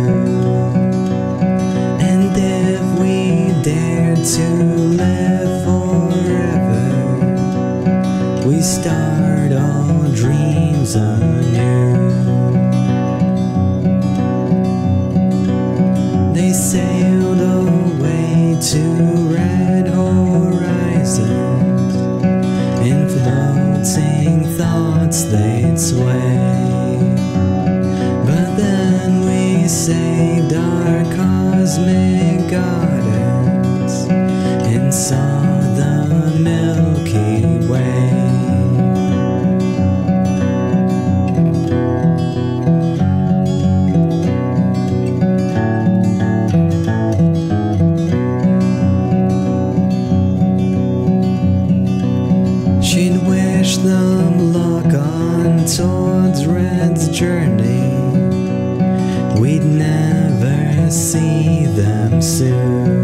And if we dare to live forever, we start all dreams anew. They sailed away to red horizons, in floating thoughts they'd sway. But then we saved our cosmic gardens and saw the Milky Way. She'd wish them luck on towards Red's journey. We'd never see them soon.